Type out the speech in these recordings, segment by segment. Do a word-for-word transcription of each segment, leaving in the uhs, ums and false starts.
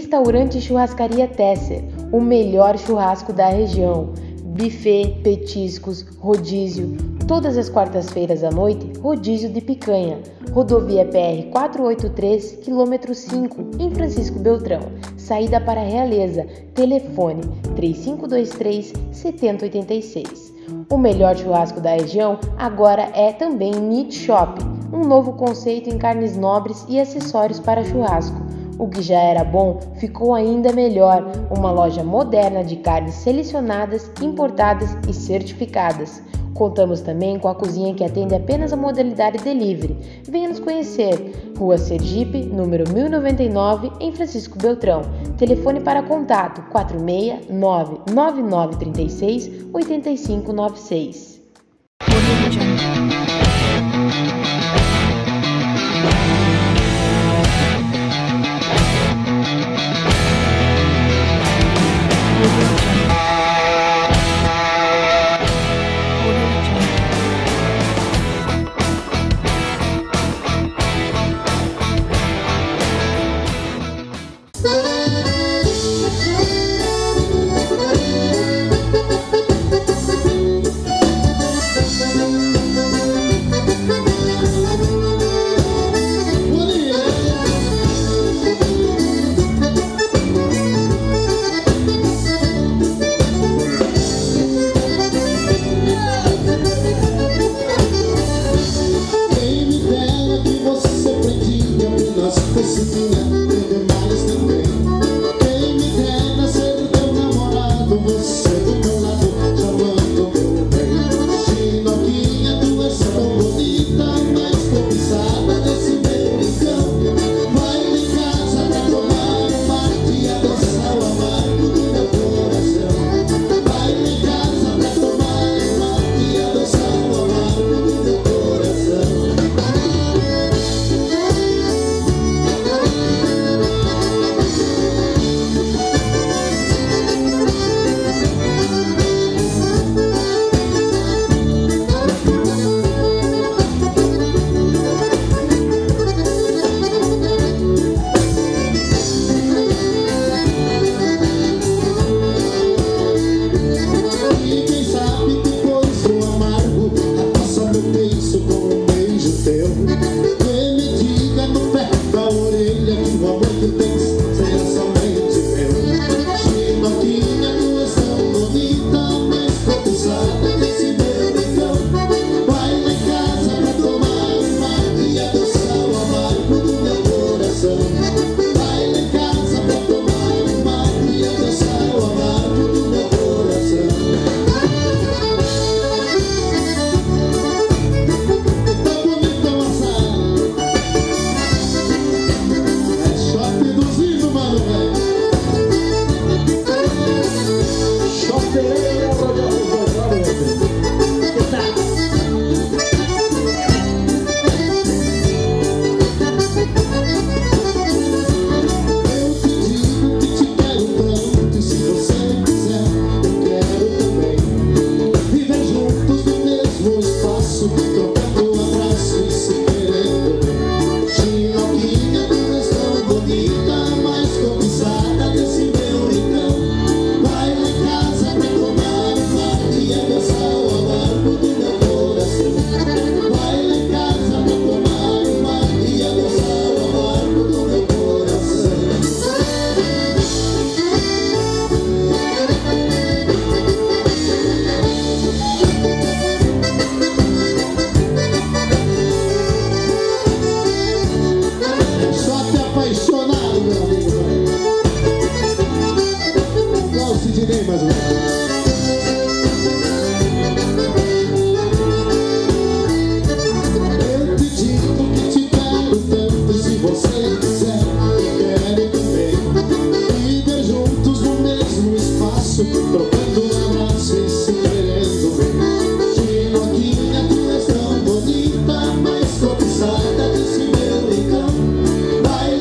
Restaurante e Churrascaria Tesser, o melhor churrasco da região. Buffet, petiscos, rodízio. Todas as quartas-feiras à noite, rodízio de picanha. Rodovia P R quatrocentos e oitenta e três, quilômetro cinco, em Francisco Beltrão. Saída para Realeza. Telefone três cinco dois três, sete zero oito seis. O melhor churrasco da região agora é também Meat Shop, um novo conceito em carnes nobres e acessórios para churrasco. O que já era bom ficou ainda melhor, uma loja moderna de carnes selecionadas, importadas e certificadas. Contamos também com a cozinha que atende apenas a modalidade delivery. Venha nos conhecer. Rua Sergipe, número mil e noventa e nove, em Francisco Beltrão. Telefone para contato quatro seis nove nove nove três seis oito cinco nove seis.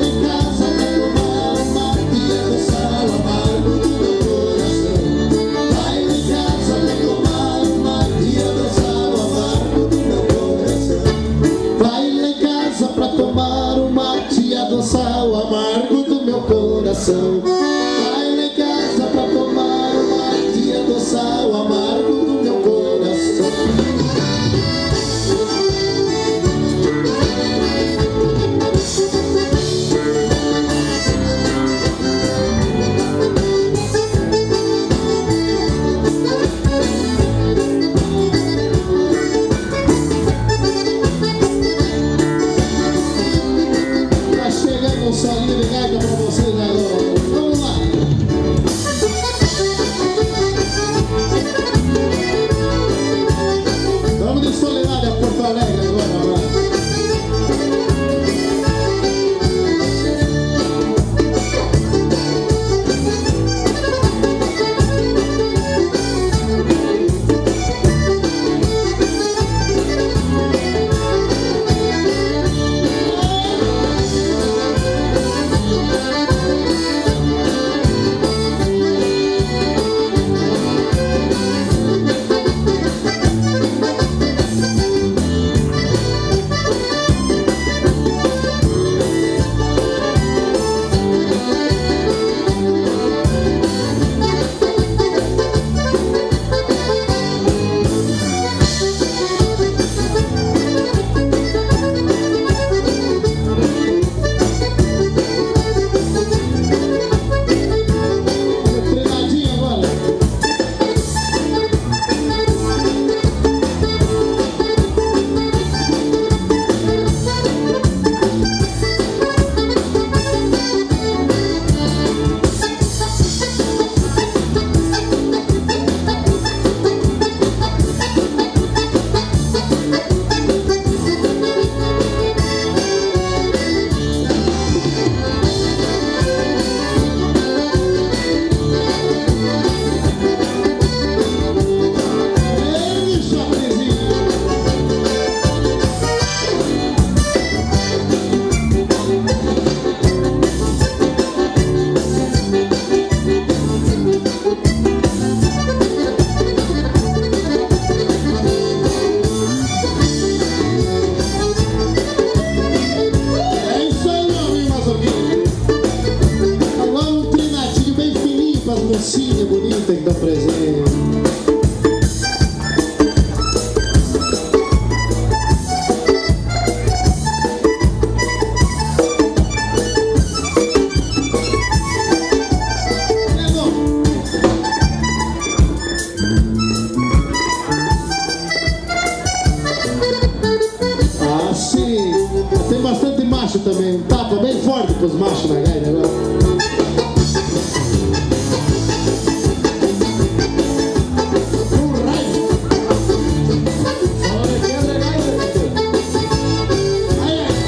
Vai coração. Vai lá em casa pra tomar uma e adoçar o amargo do meu coração. Tá chegando um solinho de gaita pra vocês agora. Vamos lá. Vamos de Soledade a Porto Alegre agora, vai. Treinadinho agora. Ei, Chapezinho. É isso aí, meu amigo Mazoquinho. Agora um treinadinho bem fininho para as mocinhas bonitas que estão presentes. É bom. Ah, sim. Tem bastante macho também. Um tapa bem forte pros machos na gaita agora. Um raio. Olha que é legal, aí, aí.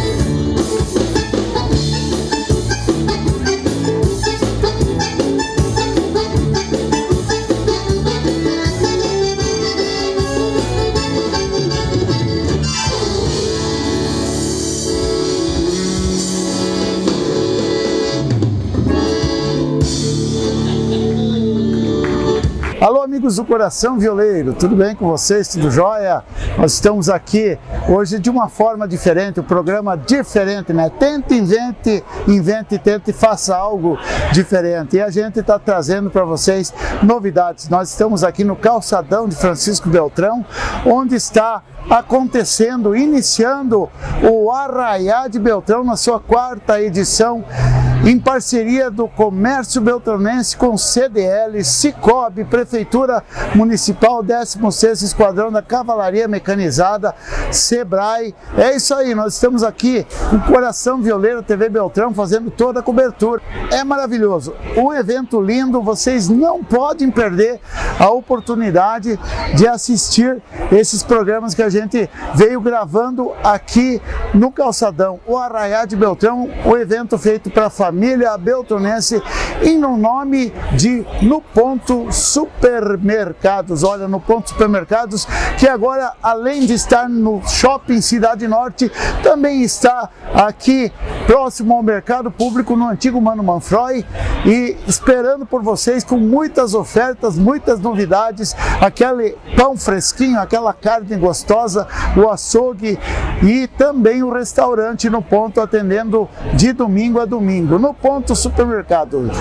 Alô, amigos do Coração Violeiro, tudo bem com vocês? Tudo jóia? Nós estamos aqui hoje de uma forma diferente, um programa diferente, né? Tente, invente, invente, tente, faça algo diferente. E a gente está trazendo para vocês novidades. Nós estamos aqui no calçadão de Francisco Beltrão, onde está acontecendo, iniciando o Arraiá de Beltrão na sua quarta edição, em parceria do Comércio Beltronense com C D L, Cicobi, Prefeitura Municipal, décimo sexto Esquadrão da Cavalaria Mecanizada, Sebrae. É isso aí, nós estamos aqui no Coração Violeiro T V Beltrão fazendo toda a cobertura. É maravilhoso, um evento lindo, vocês não podem perder a oportunidade de assistir esses programas que a gente veio gravando aqui no calçadão. O Arraiá de Beltrão, o evento feito para a família beltronense em no nome de No Ponto Supermercados. Olha, No Ponto Supermercados, que agora, além de estar no Shopping Cidade Norte, também está aqui próximo ao Mercado Público, no antigo Mano Manfroy, e esperando por vocês com muitas ofertas, muitas novidades, aquele pão fresquinho, aquela carne gostosa, o açougue e também o restaurante No Ponto atendendo de domingo a domingo. no Ponto Supermercado.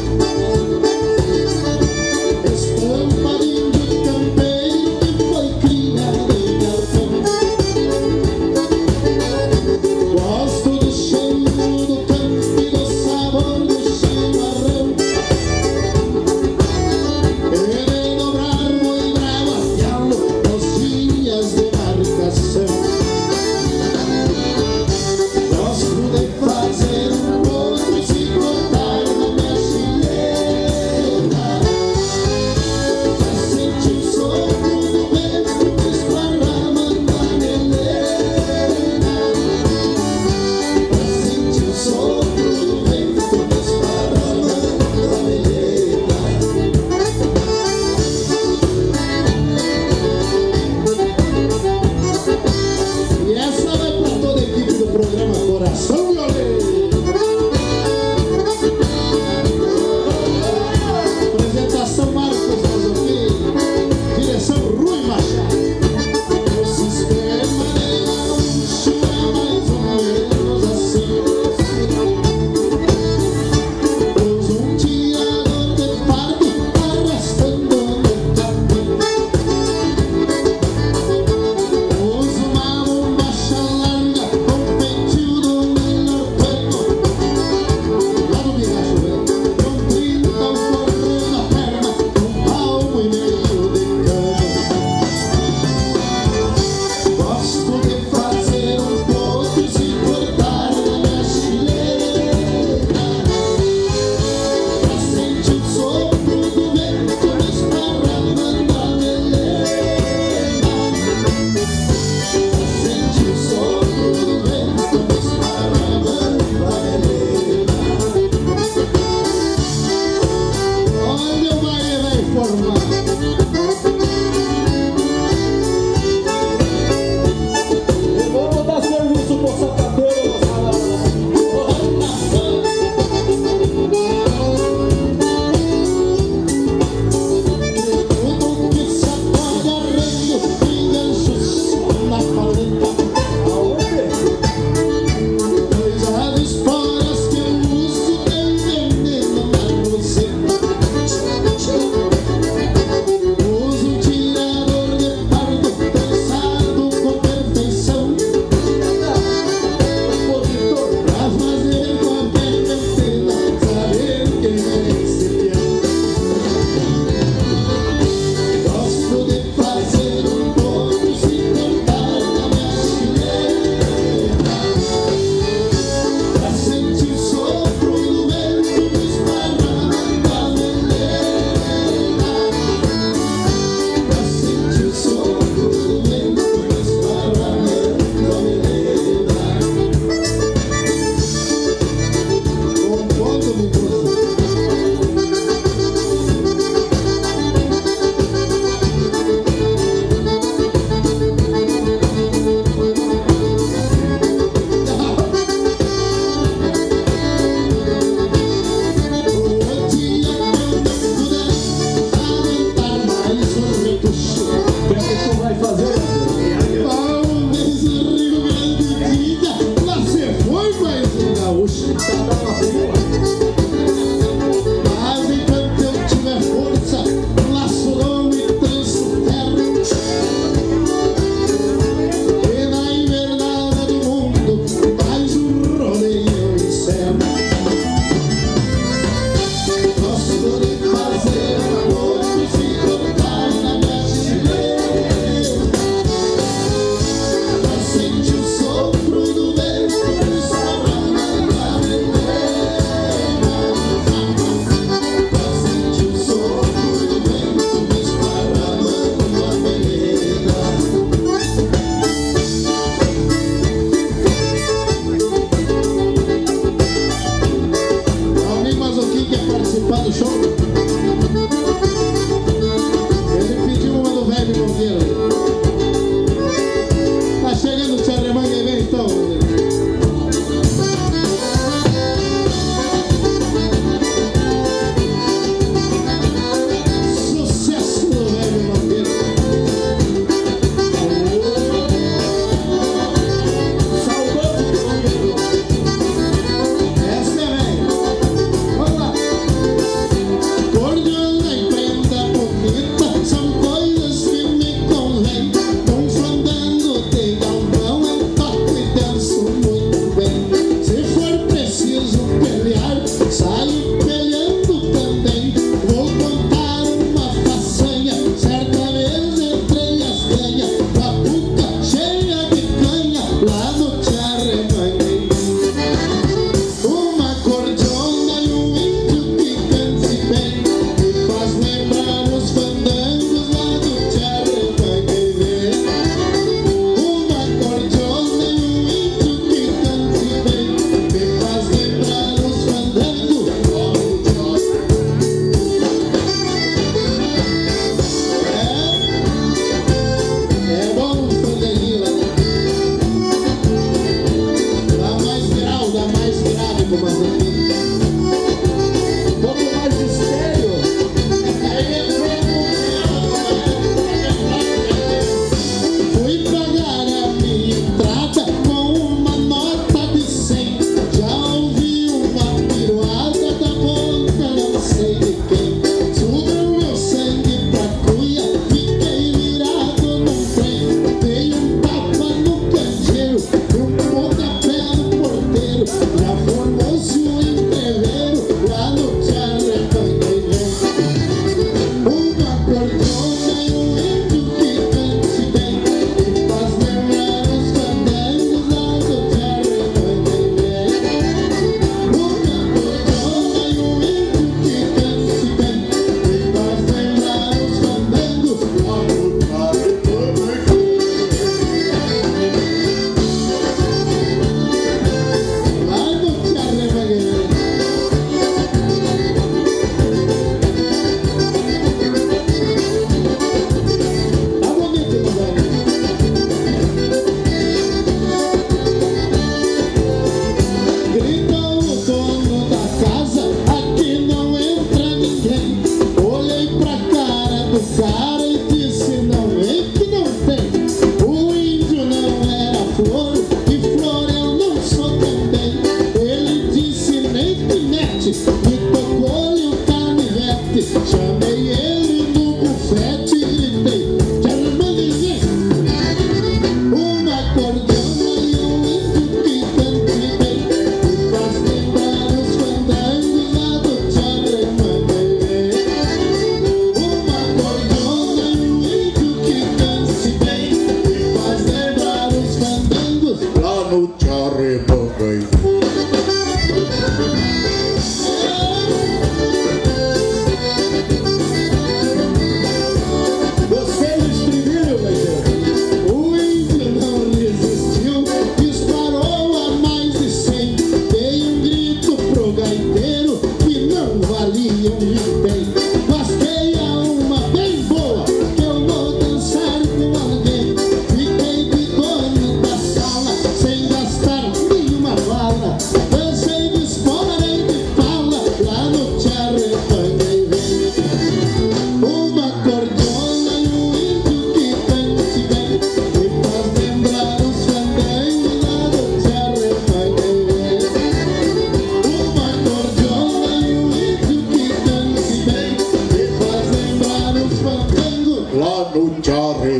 Estampa de campeiro que foi criado.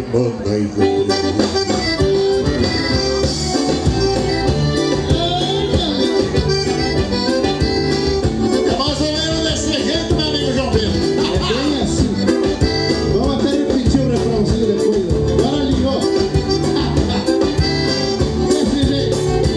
manda e vem. É mais ou menos desse jeito, meu amigo João Pedro. É bem assim. Vamos até repetir o refrãozinho depois. Agora ligou. Desse jeito.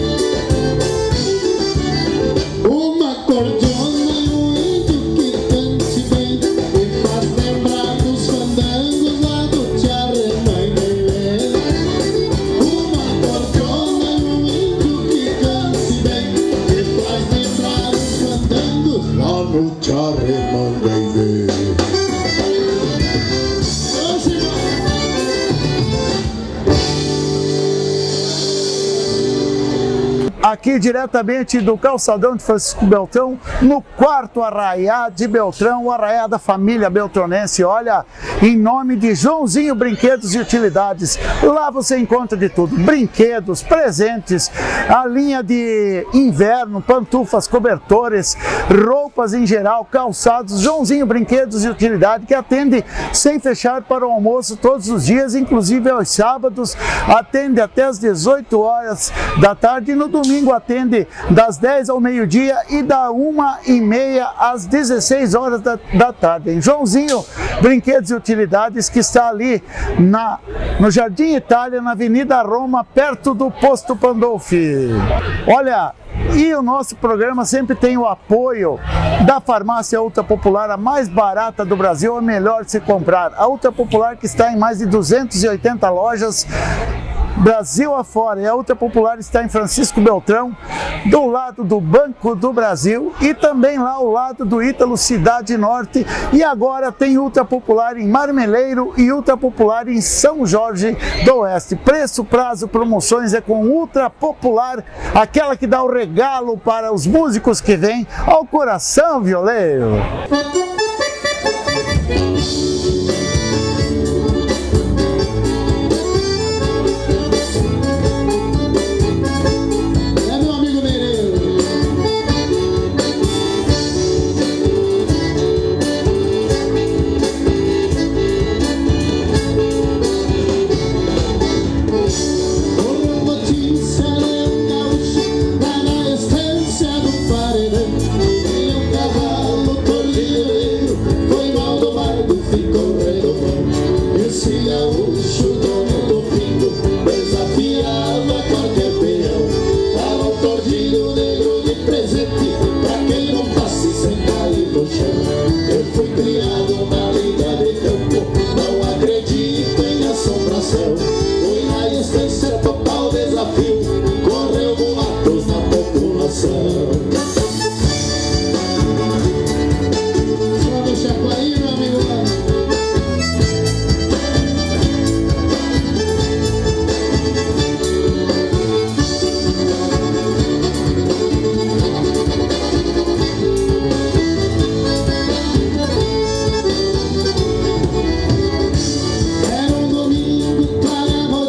Uma cordiona e um índio que cante bem me faz lembrar dos fandangos lá do Tiaré Mãe Bebê. Uma cordiona e um índio que cante bem me faz lembrar dos fandangos lá no Tiaré Mãe Bebê. Aqui diretamente do calçadão de Francisco Beltrão, no quarto Arraiá de Beltrão, o Arraiá da família beltronense. Olha, em nome de Joãozinho Brinquedos e Utilidades, lá você encontra de tudo, brinquedos, presentes, a linha de inverno, pantufas, cobertores, roupas em geral, calçados. Joãozinho Brinquedos e Utilidade, que atende sem fechar para o almoço todos os dias, inclusive aos sábados, atende até as dezoito horas da tarde e no domingo atende das dez ao meio-dia e da uma e meia às dezesseis horas da, da tarde. Em Joãozinho Brinquedos e Utilidades, que está ali na, no Jardim Itália, na Avenida Roma, perto do Posto Pandolfi. Olha, e o nosso programa sempre tem o apoio da Farmácia Ultra Popular, a mais barata do Brasil, a melhor de se comprar. A Ultra Popular, que está em mais de duzentas e oitenta lojas, Brasil afora, e a Ultra Popular está em Francisco Beltrão, do lado do Banco do Brasil e também lá ao lado do Ítalo Cidade Norte, e agora tem Ultra Popular em Marmeleiro e Ultra Popular em São Jorge do Oeste. Preço, prazo, promoções é com Ultra Popular, aquela que dá o regalo para os músicos que vêm ao coração violeiro. Era um domingo para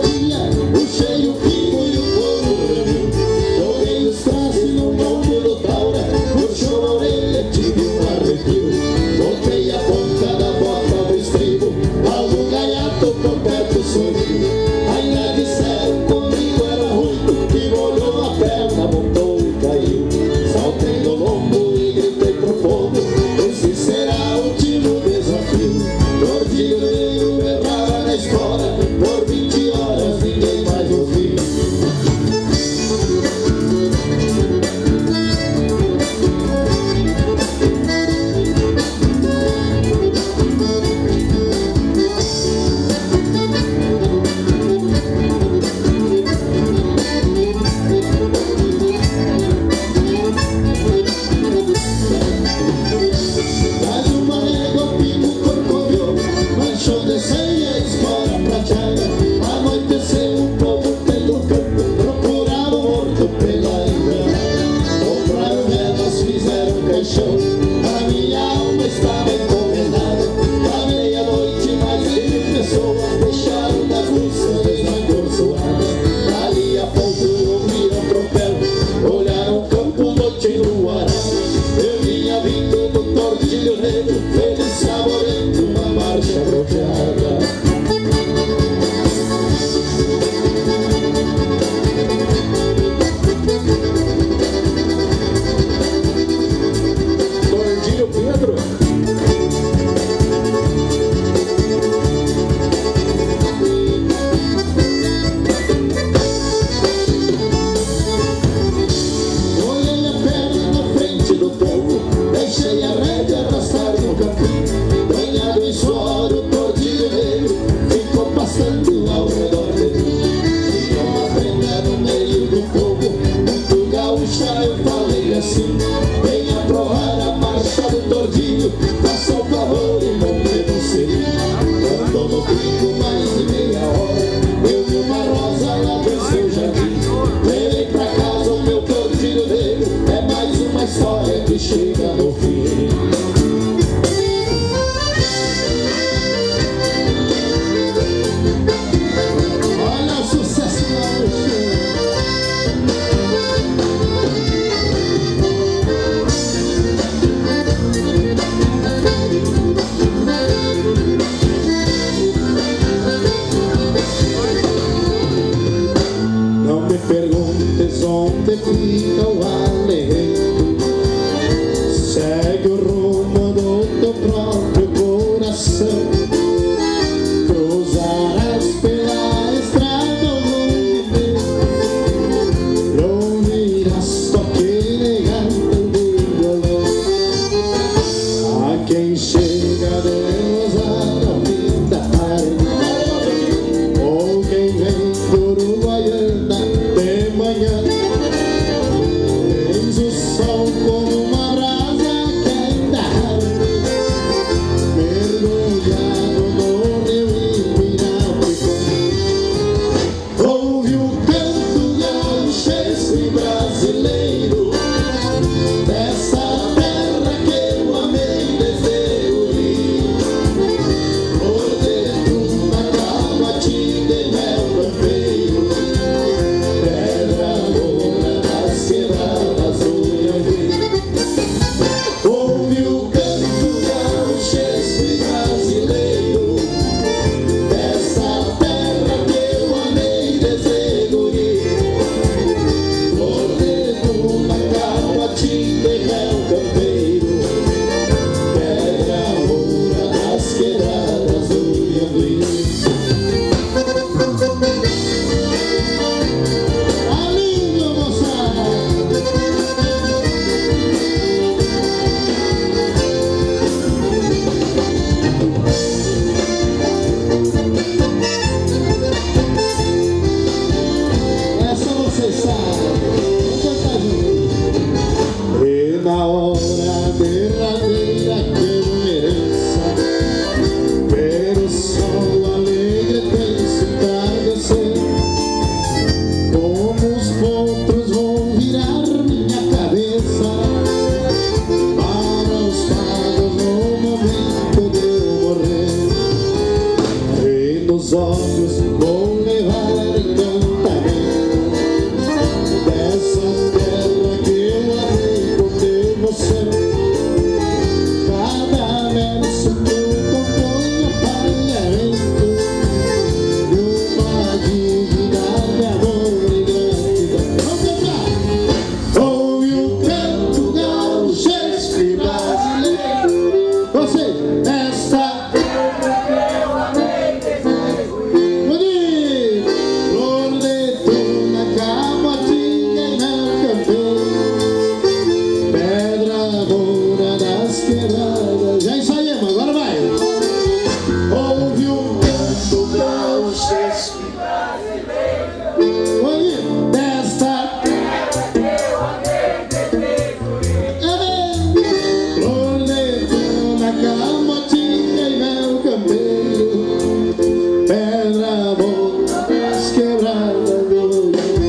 Oi, desta terra que eu andei, tentei fugir. Roleto na camotinha e meu campeiro, pedra boa das quebradas do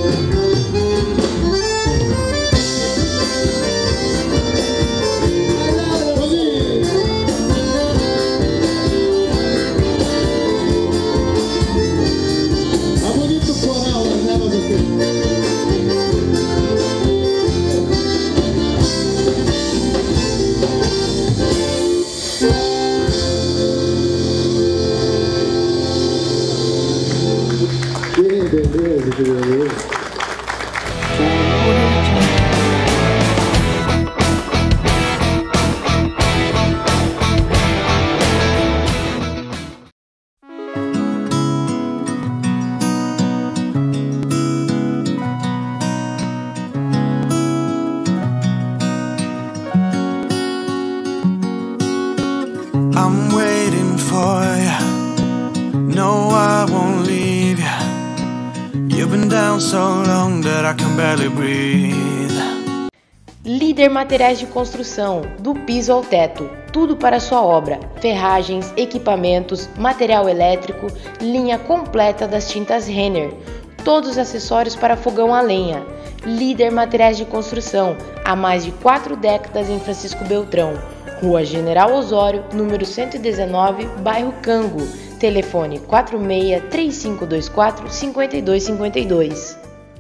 beleza, que beleza. I'm waiting for you. No, I won't leave you. You've been down so long that I can barely breathe. Líder Materiais de Construção, do piso ao teto, tudo para sua obra, ferragens, equipamentos, material elétrico, linha completa das tintas Renner, todos os acessórios para fogão a lenha. Líder Materiais de Construção, há mais de quatro décadas em Francisco Beltrão, Rua General Osório, número cento e dezenove, bairro Cango, telefone quatro seis, três cinco dois quatro, cinco dois cinco dois.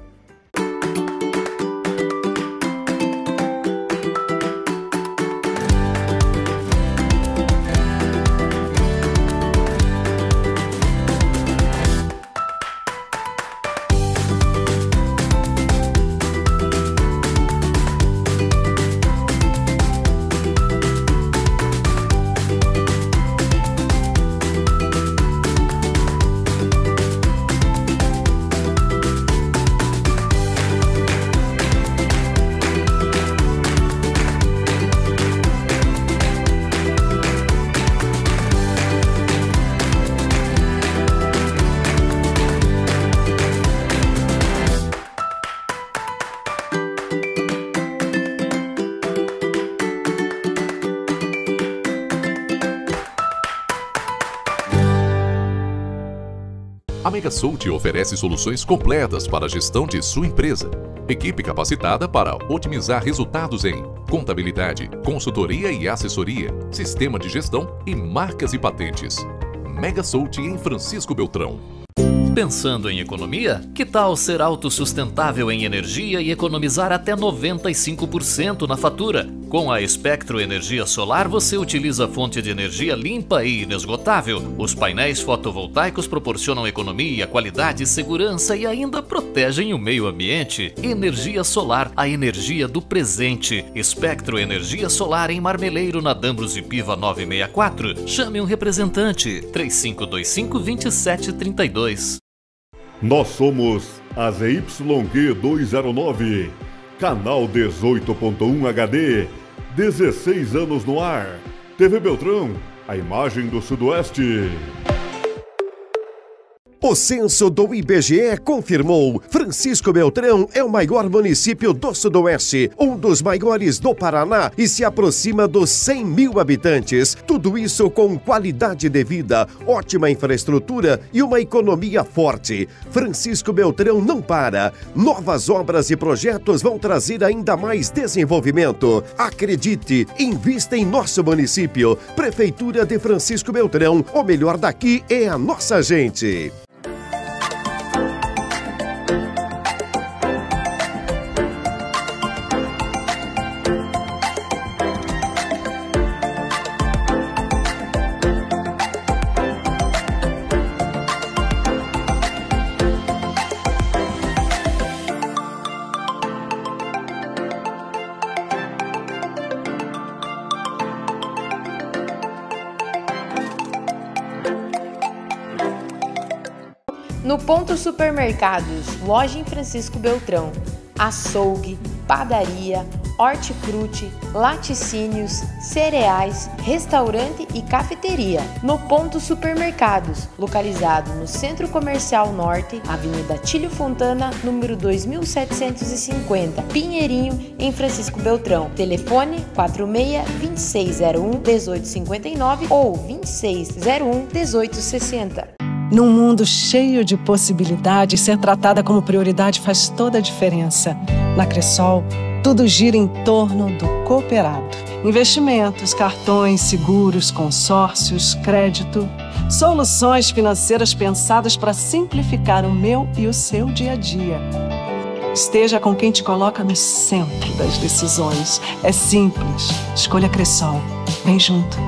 A Megasult oferece soluções completas para a gestão de sua empresa. Equipe capacitada para otimizar resultados em contabilidade, consultoria e assessoria, sistema de gestão e marcas e patentes. Megasult em Francisco Beltrão. Pensando em economia? Que tal ser autossustentável em energia e economizar até noventa e cinco por cento na fatura? Com a Espectro Energia Solar, você utiliza a fonte de energia limpa e inesgotável. Os painéis fotovoltaicos proporcionam economia, qualidade, segurança e ainda protegem o meio ambiente. Energia solar, a energia do presente. Espectro Energia Solar em Marmeleiro, na Dambros e Piva novecentos e sessenta e quatro. Chame um representante. três cinco dois cinco, dois sete três dois. Nós somos a Z Y Q duzentos e nove, canal dezoito ponto um H D, dezesseis anos no ar. T V Beltrão, a imagem do Sudoeste. O censo do I B G E confirmou: Francisco Beltrão é o maior município do Sudoeste, um dos maiores do Paraná e se aproxima dos cem mil habitantes. Tudo isso com qualidade de vida, ótima infraestrutura e uma economia forte. Francisco Beltrão não para. Novas obras e projetos vão trazer ainda mais desenvolvimento. Acredite, invista em nosso município. Prefeitura de Francisco Beltrão, o melhor daqui é a nossa gente. No Ponto Supermercados, loja em Francisco Beltrão, açougue, padaria, hortifruti, laticínios, cereais, restaurante e cafeteria. No Ponto Supermercados, localizado no Centro Comercial Norte, Avenida Tílio Fontana, número dois mil setecentos e cinquenta, Pinheirinho, em Francisco Beltrão. Telefone quatro seis, dois seis zero um, um oito cinco nove ou vinte e seis zero um, dezoito sessenta. Num mundo cheio de possibilidades, ser tratada como prioridade faz toda a diferença. Na Cressol, tudo gira em torno do cooperado. Investimentos, cartões, seguros, consórcios, crédito. Soluções financeiras pensadas para simplificar o meu e o seu dia a dia. Esteja com quem te coloca no centro das decisões. É simples. Escolha Cressol. Vem junto.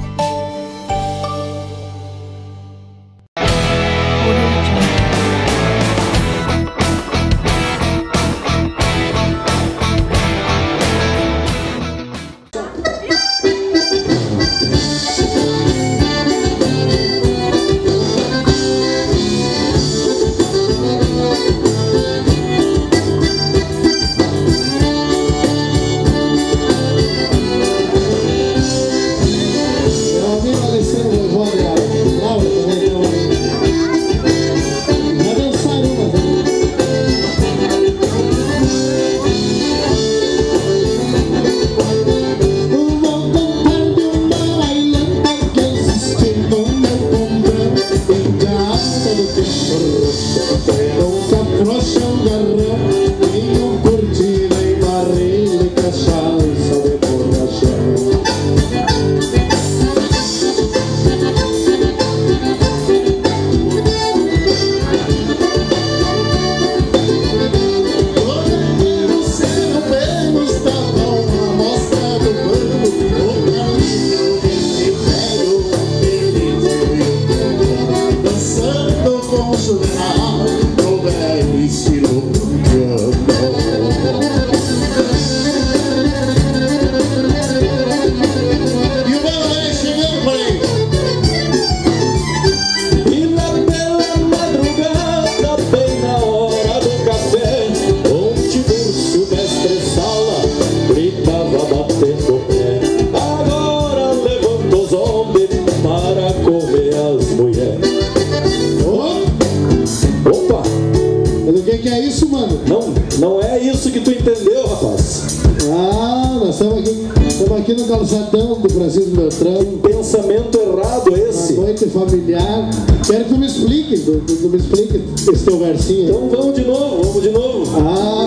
Calçadão do Francisco Beltrão. Um pensamento errado esse. Uma noite familiar. Quero que tu me explique, tu, tu, tu me explique esse teu versinho. Então vamos de novo, vamos de novo. Ah,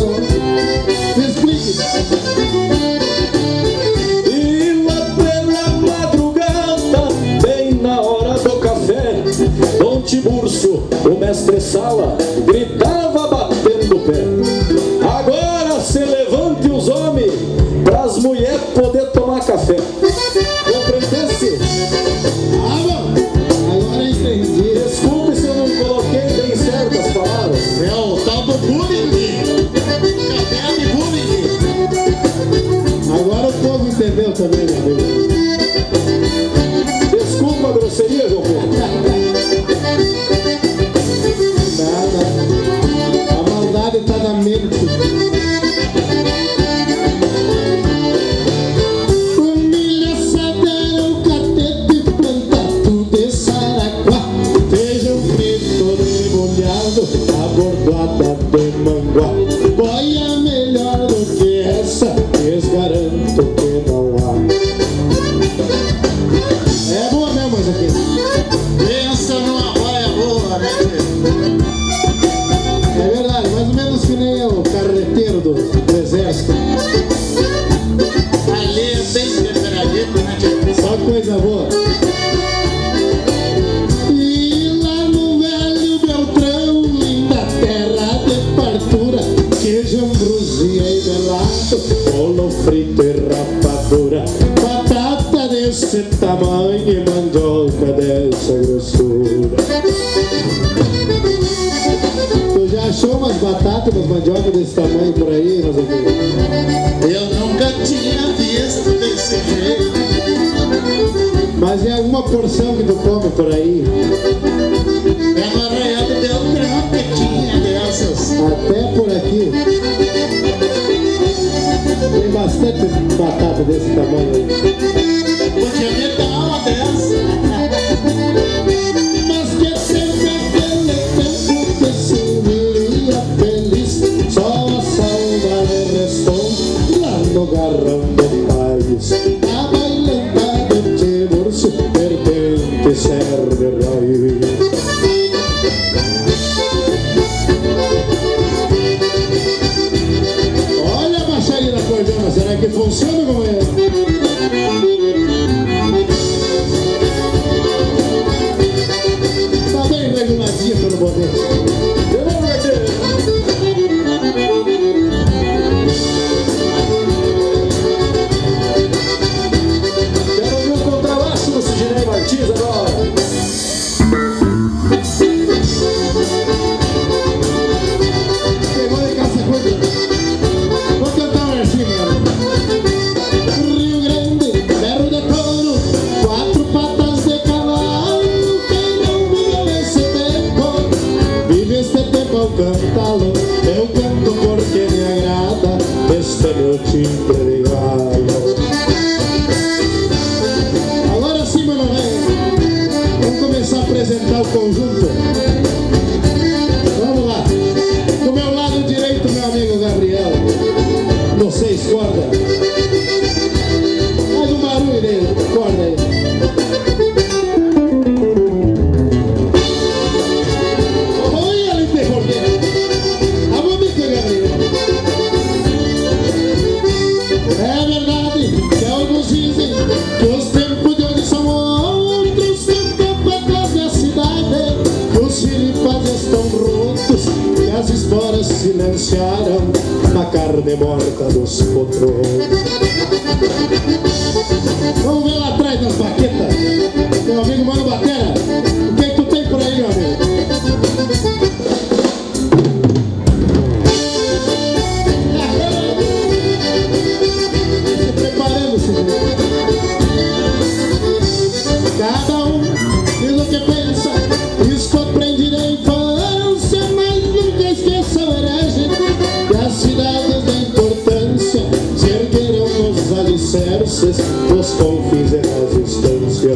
me explique. E lá pela madrugada, bem na hora do café, Dom Tiburcio, o mestre Sala, gritava batendo o pé: agora se levante os homens, pras mulheres poder tomar café. Compreendesse? Ah, bom. Agora entendi. Desculpe se eu não coloquei bem certas palavras. É o tal do bullying. Café de bullying. Agora o povo entendeu também, meu amigo. Desculpa a grosseria, João Pedro. Não, não. A maldade está na mente. Bordoada de manguá, boia melhor do que essa, lhes garanto que não há. É boa mesmo essa aqui. Pensa numa boia boa, né? É verdade, mais ou menos que nem o carreteiro do, do exército. Ali é bem temperadito, né? Só coisa boa. Bolo frito e rapadura, batata desse tamanho e mandioca dessa grossura. Tu já achou umas batatas, umas mandioca desse tamanho por aí, mas aqui? Eu nunca tinha visto desse jeito. Mas é alguma porção que tu come por aí? É no Arraial do Beltrão que tinha dessas. Até por aqui. Tem bastante. bastante batata desse tamanho aí. Podia meter uma dessa. Mas que sempre aquele tempo que se vivia feliz, só a saudade restou lá no garrão do país. A bailanta do Tiburcio perdente serve raiz. Olha a baixaria da cordona, será que funciona como é? Tá bem reguladinha pelo bonete. Vamos ver aqui. Quero ouvir o contrabaixo do Sidney Martins agora. Pegou de calça curta. Vou cantar um versinho, mano. Rio Grande, berro de touro, quatro patas de cavalo. Quem não viveu esse tempo, vive este tempo ao cantá-lo. Eu canto porque me agrada este meu timbre de galo. Agora sim, mano, velho, vamos começar a apresentar o conjunto. Vamos lá. Do meu lado direito, meu amigo Gabriel, no seis corda. Faz um barulho dele, corda aí. Olha ali, perroqueiro. A bonita, Gabriel. É verdade que alguns dizem que os tempos de hoje são outros. Que o tempo é quase a cidade, que os filipás estão rotos, que as esporas silenciaram na carne morta dos potros. Vamos ver lá atrás das baquetas. Meu amigo Mano Batera, o que é que tu tem por aí, meu amigo? Se preparando, senhor. Cada um diz o que pensa, isso aprendi da infância, mas nunca esqueça o herege, que as cidades da importância se ergueram nos alicerces dos confins da resistência.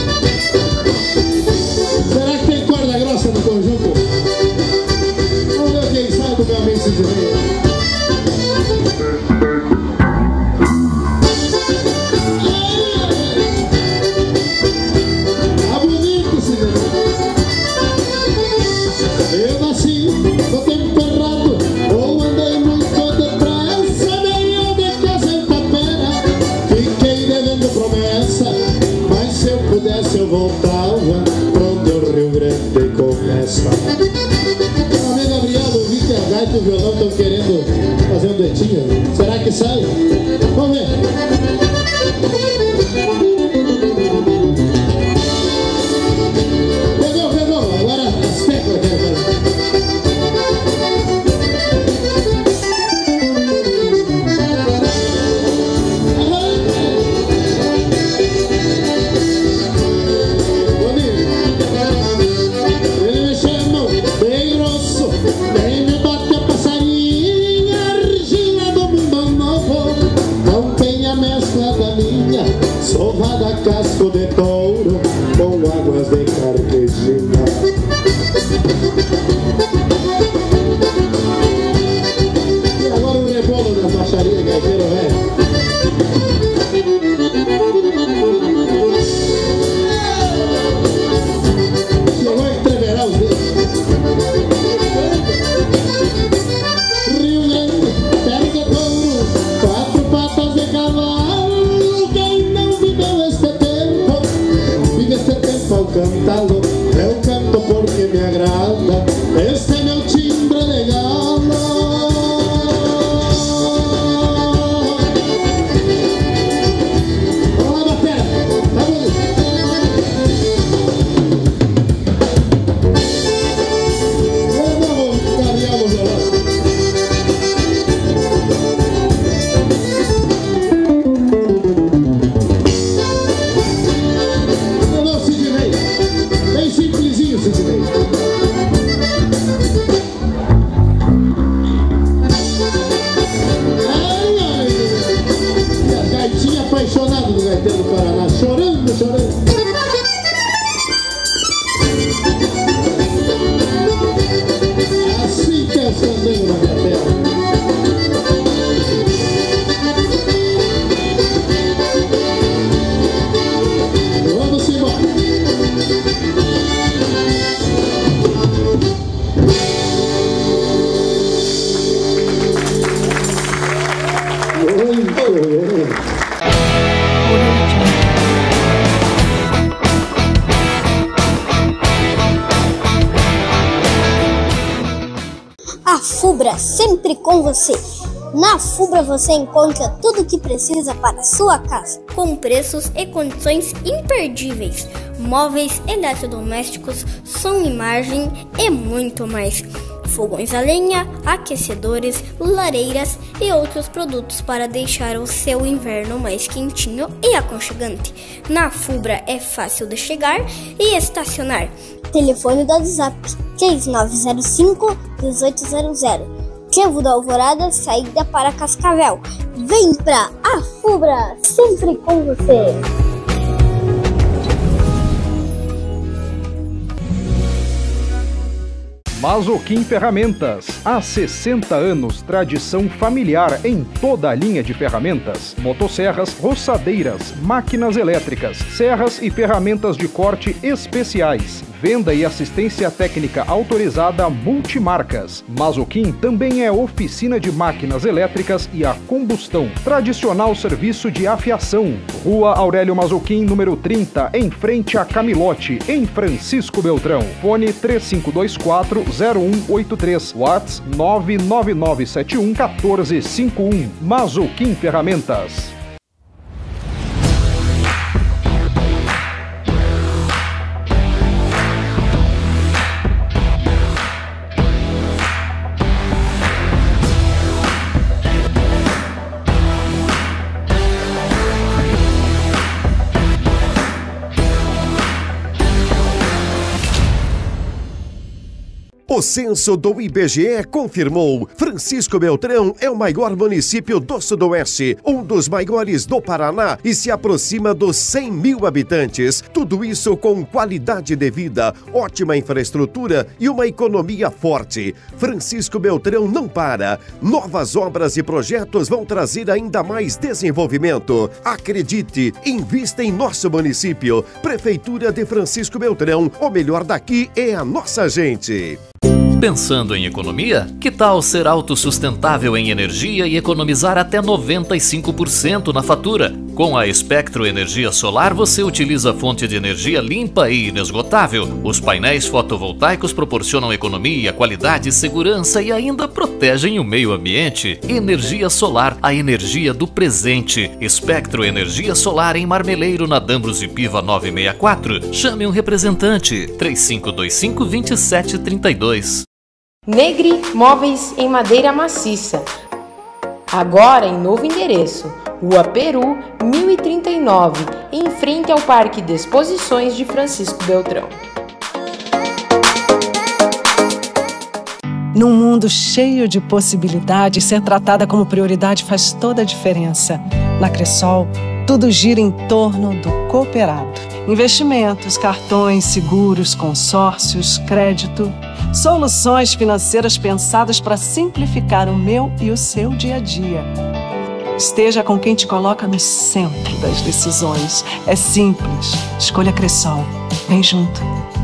Será que tem corda grossa no conjunto? Vamos ver quem sai do meu amigo Sidney. Tá bonito, Sidney. Eu nasci no tempo errado, ou andei muito depressa, veio de casa em Tapera, fiquei devendo promessa, mas se eu pudesse eu voltava pra onde o Rio Grande começa. Meu amigo Gabriel, eu vi que a gaita e o violão estão querendo fazer um duetinho. Será que sai? Vamos ver. Pegou, pegou. Agora as teclas eu quero fazer. Ele me chama bem grosso, bem me bate a passarinha, argila do mundo novo, não tem a mescla da minha, sovada casco de touro, com águas de carquejinha. E agora o rebolo das baixarias, gaiteiro velho. Chegou a entreverar os dedos. Rio Grande, terra de touro, quatro patas de cavalo. Quem não viveu este tempo, A Fubra, sempre com você. Na Fubra você encontra tudo o que precisa para a sua casa, com preços e condições imperdíveis. Móveis, eletrodomésticos, som e imagem e muito mais. Fogões a lenha, aquecedores, lareiras e outros produtos para deixar o seu inverno mais quentinho e aconchegante. Na Fubra é fácil de chegar e estacionar. Telefone do WhatsApp três nove zero cinco, um oito zero zero. Trevo da Alvorada, saída para Cascavel. Vem pra A Fubra, sempre com você. Mazoquim Ferramentas. Há sessenta anos, tradição familiar em toda a linha de ferramentas. Motosserras, roçadeiras, máquinas elétricas, serras e ferramentas de corte especiais. Venda e assistência técnica autorizada multimarcas. Mazoquim também é oficina de máquinas elétricas e a combustão. Tradicional serviço de afiação. Rua Aurélio Mazoquim, número trinta, em frente a Camilote, em Francisco Beltrão. Fone três cinco dois quatro, zero um oito três. WhatsApp nove nove nove sete um um quatro cinco um. Mazoquim Ferramentas. O censo do I B G E confirmou: Francisco Beltrão é o maior município do Sudoeste, um dos maiores do Paraná e se aproxima dos cem mil habitantes. Tudo isso com qualidade de vida, ótima infraestrutura e uma economia forte. Francisco Beltrão não para. Novas obras e projetos vão trazer ainda mais desenvolvimento. Acredite, invista em nosso município. Prefeitura de Francisco Beltrão, o melhor daqui é a nossa gente. Pensando em economia? Que tal ser autossustentável em energia e economizar até noventa e cinco por cento na fatura? Com a Espectro Energia Solar, você utiliza fonte de energia limpa e inesgotável. Os painéis fotovoltaicos proporcionam economia, qualidade, segurança e ainda protegem o meio ambiente. Energia solar, a energia do presente. Espectro Energia Solar em Marmeleiro, na Dambros e Piva novecentos e sessenta e quatro. Chame um representante. três cinco dois cinco, dois sete três dois. Negri Móveis em Madeira Maciça. Agora em novo endereço, Rua Peru, mil e trinta e nove, em frente ao Parque de Exposições de Francisco Beltrão. Num mundo cheio de possibilidades, ser tratada como prioridade faz toda a diferença. Na Cressol, tudo gira em torno do cooperado. Investimentos, cartões, seguros, consórcios, crédito. Soluções financeiras pensadas para simplificar o meu e o seu dia a dia. Esteja com quem te coloca no centro das decisões. É simples. Escolha Cressol. Vem junto.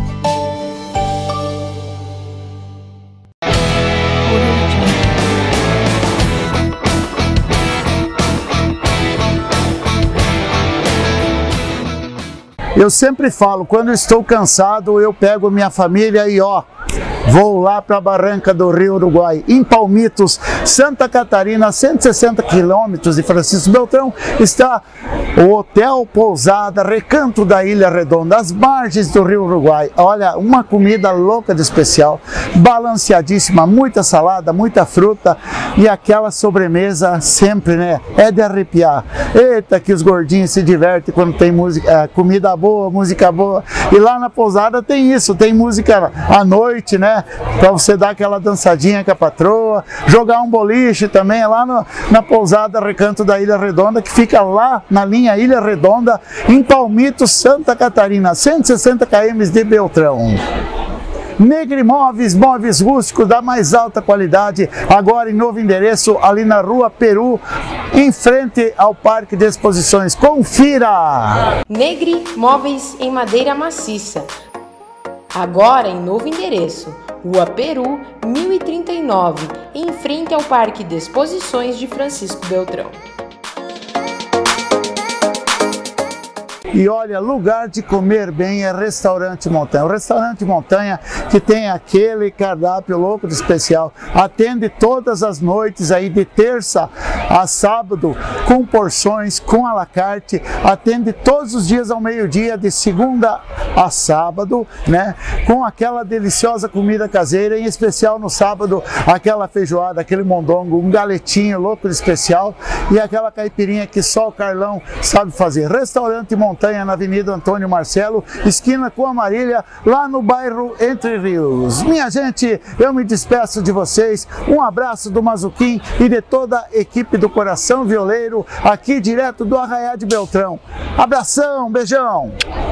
Eu sempre falo, quando estou cansado, eu pego minha família e ó, vou lá para a Barranca do Rio Uruguai, em Palmitos, Santa Catarina, cento e sessenta quilômetros de Francisco Beltrão, está o Hotel Pousada Recanto da Ilha Redonda, às margens do Rio Uruguai. Olha, uma comida louca de especial, balanceadíssima, muita salada, muita fruta e aquela sobremesa sempre, né? É de arrepiar. Eita, que os gordinhos se divertem quando tem música, comida boa, música boa. E lá na pousada tem isso, tem música à noite, né? Para você dar aquela dançadinha com a patroa, jogar um boliche também lá no, na pousada Recanto da Ilha Redonda, que fica lá na linha Ilha Redonda, em Palmitos, Santa Catarina, cento e sessenta quilômetros de Beltrão. Negri Móveis, móveis rústicos da mais alta qualidade, agora em novo endereço, ali na Rua Peru, em frente ao Parque de Exposições. Confira! Negri Móveis em Madeira Maciça. Agora em novo endereço, Rua Peru, mil e trinta e nove, em frente ao Parque de Exposições de Francisco Beltrão. E olha, lugar de comer bem é Restaurante Montanha. O Restaurante Montanha que tem aquele cardápio louco de especial, atende todas as noites aí de terça a sábado com porções, com à la carte, atende todos os dias ao meio-dia de segunda a sábado, né? Com aquela deliciosa comida caseira, em especial no sábado, aquela feijoada, aquele mondongo, um galetinho louco de especial e aquela caipirinha que só o Carlão sabe fazer. Restaurante Montanha na Avenida Antônio Marcelo, esquina com a Marília, lá no bairro Entre Rios. Minha gente, eu me despeço de vocês, um abraço do Mazuquim e de toda a equipe do Coração Violeiro, aqui direto do Arraiá de Beltrão. Abração, beijão!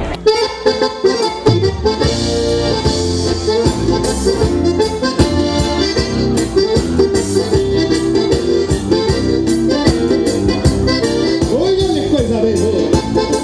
Olha que coisa bem boa!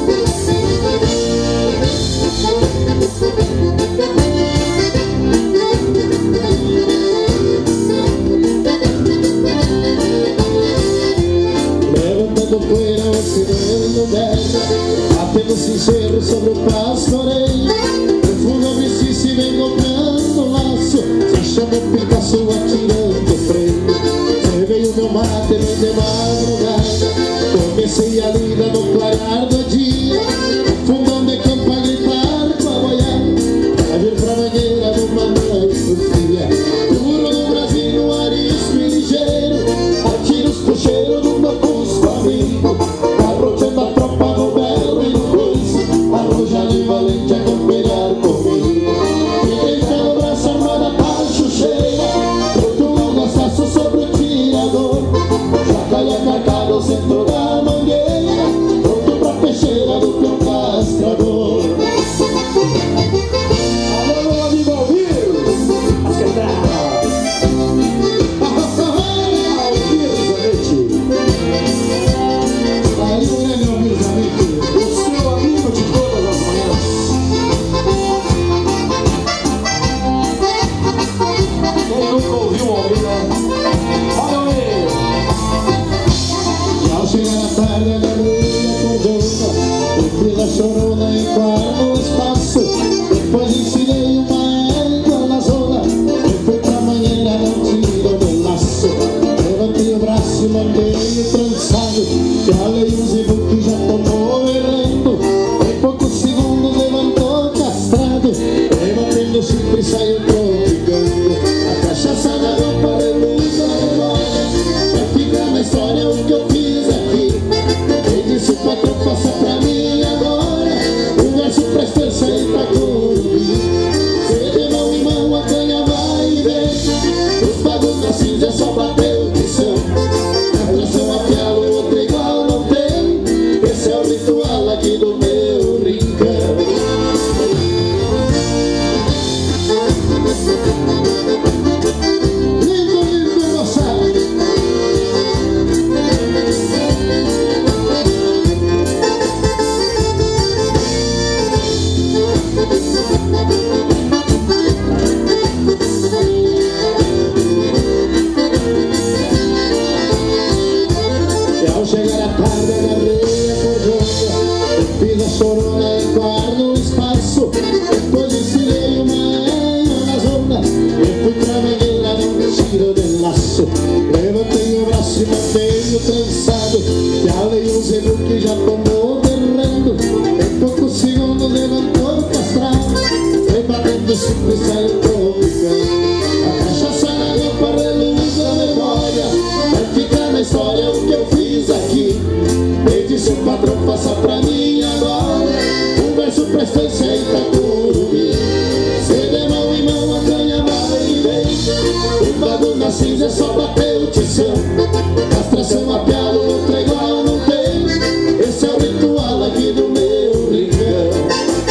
Levantando poeira, oceano terra, batendo sincero sobre o pastoreio. No fundo eu me se vem comprando laço, se chama o Picasso atirando freio. Você veio meu mate, me de madrugada, comecei a lida no clarear do dia, fundão de campo a gritar com a boiada, a vir pra mangueira numa noite fria. Duro no Brasil, no arisco e ligeiro, atiros pro cheiro do meu cuspo amigo, arrojando a tropa no belo e no coice, arrojado e valente a campear comigo. Fiquei pelo braço armado a pacho cheia, pronto um gostaço sobre o tirador, chacalha marcada ao centro da mangueira, pronto pra peixeira do teu castrador. Alô, amigo Alviro, acertar! Chorona em quarto espaço, depois ensinei uma égua na zona, e fui pra manhã, não tirou meu laço. Levantei o braço e mandei o trançado, jalei um zibu que já tomou errando, em poucos segundos levantou castrado, levantei no chifre e saiu tropicando. A cachaça na roupa reluz a memória, vai ficar na história o que eu fiz aqui. Quem disse o patrão passa pra mim agora, presta atenção pra Curubi. Se de mão em mão a canha vai e vem, os bagulhos na cinza é só bater o tição. Na tração a piala o outro igual não tem, esse é o ritual aqui do meu rincão. Lindo, lindo, moçada! Chegar a tarde, agarrei a cordona, fiz a chorona em quarto espaço, depois ensinei uma égua na zona, e fui pra mangueira num tiro de laço. Levantei o braço e mandei o trançado, jalei um zebu que já tomou derrando, em poucos segundos levantou o castrado, foi batendo simples e saiu tropicando. A cachaça na roupa reluz a memória, vai ficar na história o que eu fiz aqui. Me disse o patrão, passa pra mim agora, um verso pra estância em Itacurubi. Se de mão em mão a canha vai e vem, um bagulho na cinza é só bater o tição. Castração mapeada, outro igual não tem, esse é o ritual aqui do meu rincão.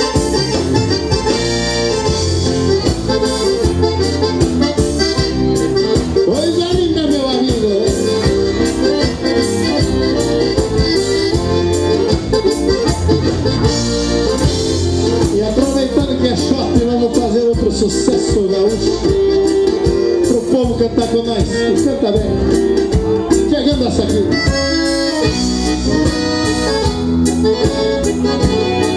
Coisa linda, meu amigo. E aproveitando que é shot, vamos fazer outro sucesso gaúcho pro povo cantar com nós. Canta bem. Chegando essa aqui.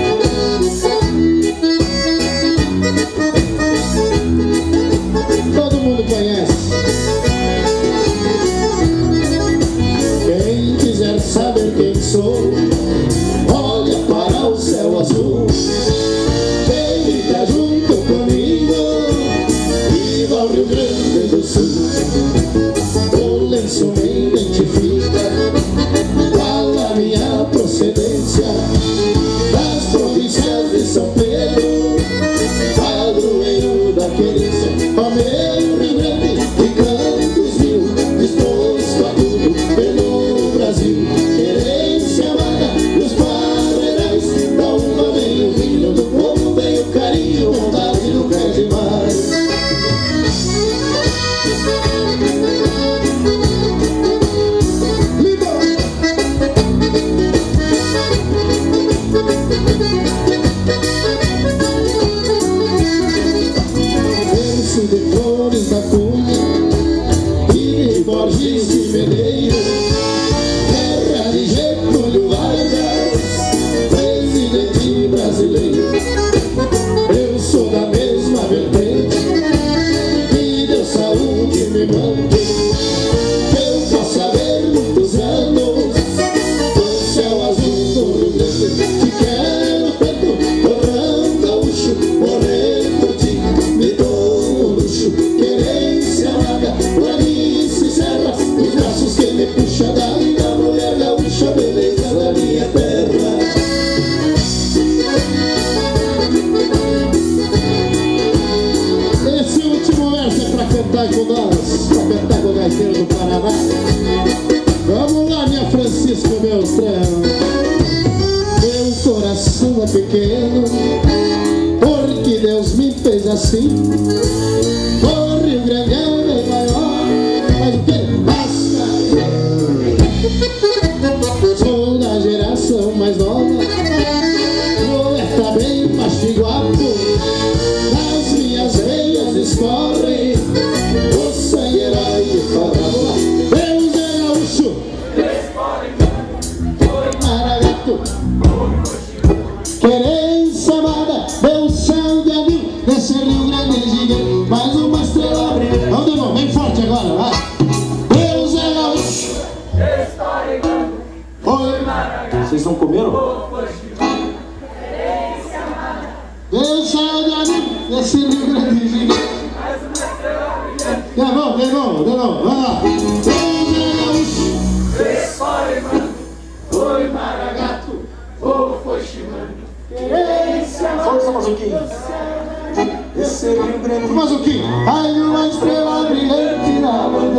Mogi e Medeiro, terra de Getúlio Vargas, presidente brasileiro. Eu sou da mesma vertente, que Deus saúde me mande, que eu possa ver muitos anos do céu azul do Rio Grande. Te quero tanto, torrão gaúcho, morrer por ti, me dou um luxo, querência larga, planície, serra, os braços que me puxa daí da mulher gaúcha, beleza da minha terra. Esse último verso é pra cantar com nós, pra cantar com o gaiteiro do Paraná. Vamos lá, minha Francisco Beltrão. Meu coração é pequeno, porque Deus me fez assim. O Rio Grande é bem maior, mas o que basta? Sou da geração mais nova, poeta bem mastiguado, nas minhas veias escorre o sangue herói de Faraó. Deus é gaúcho, Maragato, querência amada, meu céu de anil, nesse Rio Grande gigante, mais uma estrela brilhante. Vamos de novo, bem forte agora, vai. Deus é gaúcho, oi, vocês não comeram? Deus céu de anil, nesse Rio Grande gigante. De novo, de novo, de novo, vamos lá. Deus é gaúcho, oi, Maragato, o Fochimano. Força, Mazuquinho. Esse Rio Grande, Mazuquinho. Ai, uma estrela brilhante na lua.